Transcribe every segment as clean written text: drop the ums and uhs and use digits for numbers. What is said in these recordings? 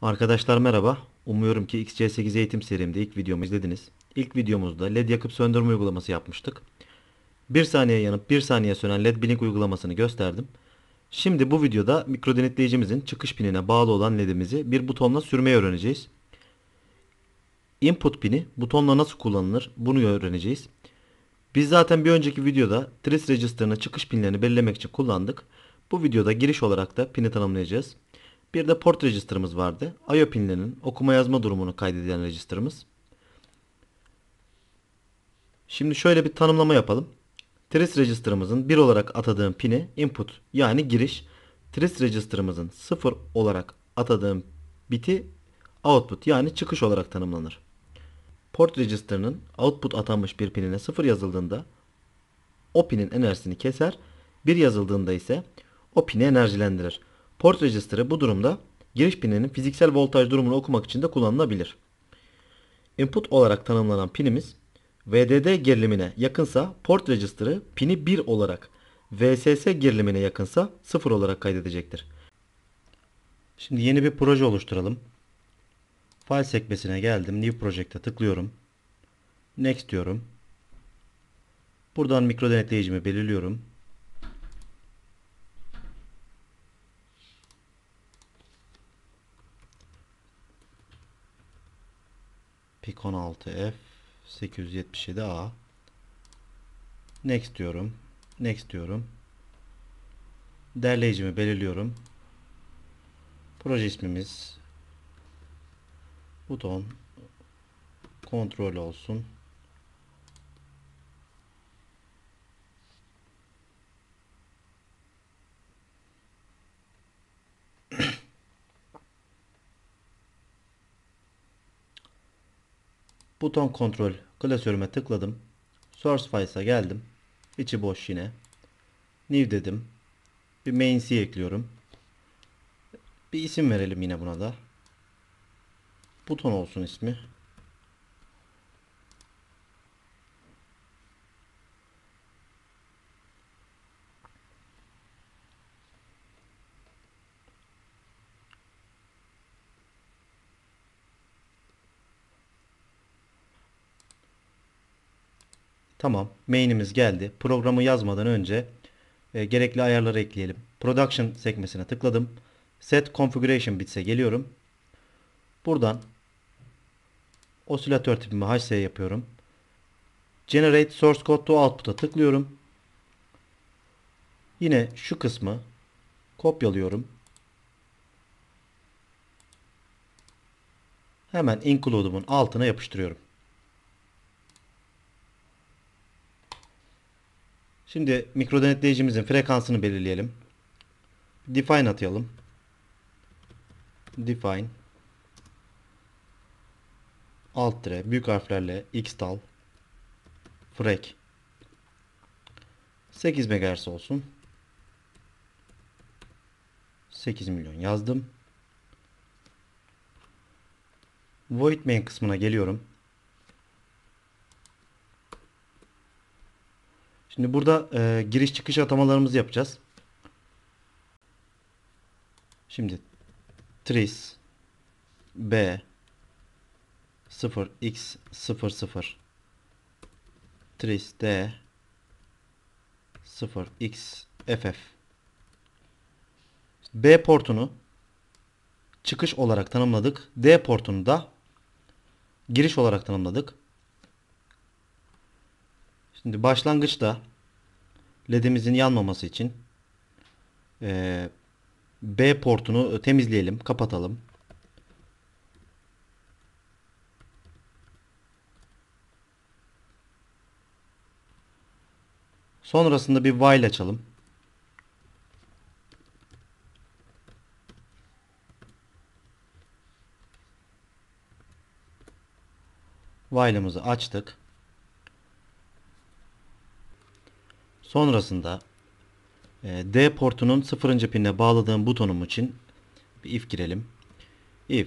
Arkadaşlar merhaba. Umuyorum ki XC8 eğitim serimde ilk videomu izlediniz. İlk videomuzda LED yakıp söndürme uygulaması yapmıştık. Bir saniye yanıp bir saniye sönen LED blink uygulamasını gösterdim. Şimdi bu videoda mikro denetleyicimizin çıkış pinine bağlı olan LED'imizi bir butonla sürmeyi öğreneceğiz. Input pini butonla nasıl kullanılır bunu öğreneceğiz. Biz zaten bir önceki videoda trace register'ın çıkış pinlerini belirlemek için kullandık. Bu videoda giriş olarak da pini tanımlayacağız. Bir de port register'ımız vardı. I/O pinlerinin okuma yazma durumunu kaydeden register'ımız. Şimdi şöyle bir tanımlama yapalım. Trace register'ımızın 1 olarak atadığım pini input yani giriş. Trace register'ımızın 0 olarak atadığım biti output yani çıkış olarak tanımlanır. Port register'ının output atanmış bir pinine 0 yazıldığında o pinin enerjisini keser. 1 yazıldığında ise o pini enerjilendirir. Port register'ı bu durumda giriş pininin fiziksel voltaj durumunu okumak için de kullanılabilir. Input olarak tanımlanan pinimiz VDD gerilimine yakınsa port register'ı pini 1 olarak, VSS gerilimine yakınsa 0 olarak kaydedecektir. Şimdi yeni bir proje oluşturalım. File sekmesine geldim. New Project'e tıklıyorum. Next diyorum. Buradan mikro denetleyicimi belirliyorum. PIC 16F 877A. Next diyorum. Next diyorum. Derleyicimi belirliyorum. Proje ismimiz buton kontrol olsun. Buton kontrol klasörüme tıkladım. Source files'a geldim. İçi boş yine. New dedim. Bir main C ekliyorum. Bir isim verelim yine buna da. Buton olsun ismi. Tamam. Main'imiz geldi. Programı yazmadan önce gerekli ayarları ekleyelim. Production sekmesine tıkladım. Set Configuration Bits'e geliyorum. Buradan osilatör tipimi HC yapıyorum. Generate Source Code to Output'a tıklıyorum. Yine şu kısmı kopyalıyorum. Hemen include'umun altına yapıştırıyorum. Şimdi mikro denetleyicimizin frekansını belirleyelim. Define atayalım. Define alt tire büyük harflerle xtal frek 8 MHz olsun. 8 milyon yazdım. Void main kısmına geliyorum. Şimdi burada giriş çıkış atamalarımızı yapacağız. Şimdi trace b 0x00 trace d 0xff B portunu çıkış olarak tanımladık. D portunu da giriş olarak tanımladık. Şimdi başlangıçta LED'imizin yanmaması için B portunu temizleyelim, kapatalım. Sonrasında bir while açalım. While'ımızı açtık. Sonrasında D portunun 0. pinine bağladığım butonum için bir if girelim. If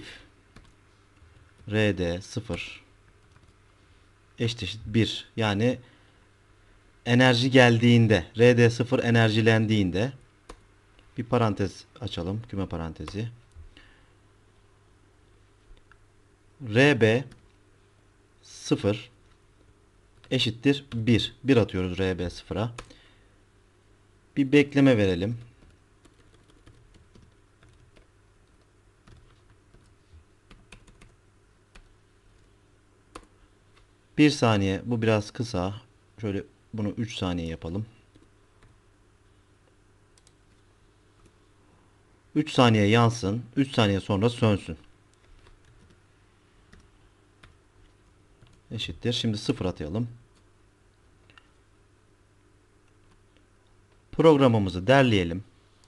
rd 0 eşit 1 yani enerji geldiğinde rd 0 enerjilendiğinde bir parantez açalım. Küme parantezi. RB 0 eşittir 1. 1 atıyoruz RB 0'a. Bir bekleme verelim. Bir saniye. Bu biraz kısa. Şöyle bunu 3 saniye yapalım. 3 saniye yansın. 3 saniye sonra sönsün. Eşittir. Şimdi 0 atayalım. Programımızı derleyelim.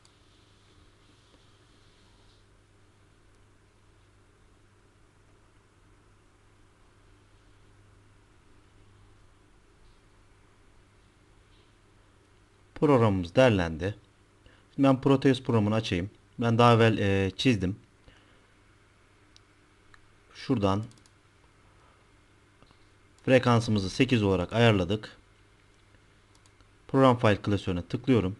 Programımız derlendi. Şimdi ben Proteus programını açayım. Ben daha evvel çizdim. Şuradan frekansımızı 8 olarak ayarladık. Program file klasörüne tıklıyorum.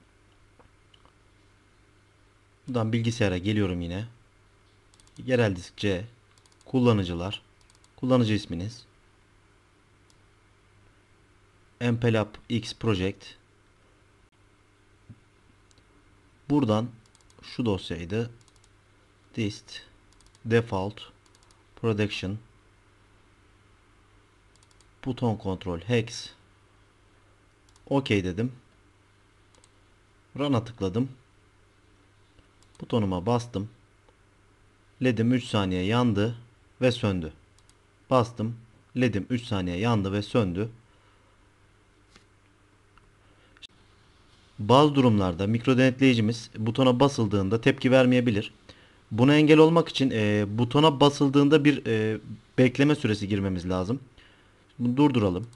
Buradan bilgisayara geliyorum yine. Yerel disk C. Kullanıcılar. Kullanıcı isminiz. Mpelap X Project. Buradan şu dosyaydı. Dist Default Production Buton Control Hex. OK dedim. Run'a tıkladım. Butonuma bastım. LED'im 3 saniye yandı ve söndü. Bastım. LED'im 3 saniye yandı ve söndü. Bazı durumlarda mikro denetleyicimiz butona basıldığında tepki vermeyebilir. Buna engel olmak için butona basıldığında bir bekleme süresi girmemiz lazım. Bunu durduralım.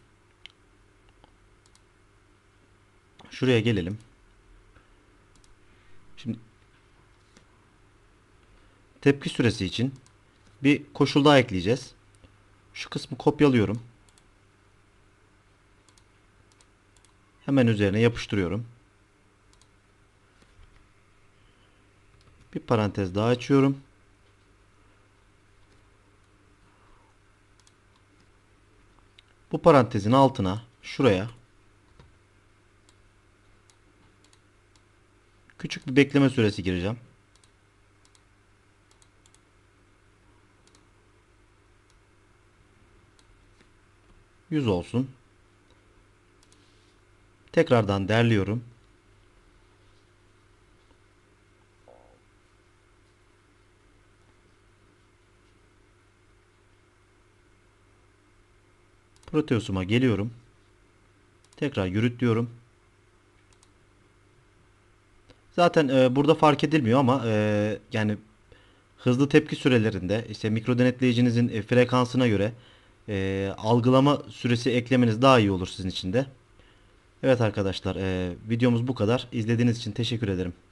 Şuraya gelelim. Şimdi tepki süresi için bir koşul daha ekleyeceğiz. Şu kısmı kopyalıyorum. Hemen üzerine yapıştırıyorum. Bir parantez daha açıyorum. Bu parantezin altına şuraya küçük bir bekleme süresi gireceğim. Yüz olsun. Tekrardan derliyorum. Proteus'uma geliyorum. Tekrar yürüt diyorum. Zaten burada fark edilmiyor ama yani hızlı tepki sürelerinde işte mikro denetleyicinizin frekansına göre algılama süresi eklemeniz daha iyi olur sizin için de. Evet arkadaşlar, videomuz bu kadar. İzlediğiniz için teşekkür ederim.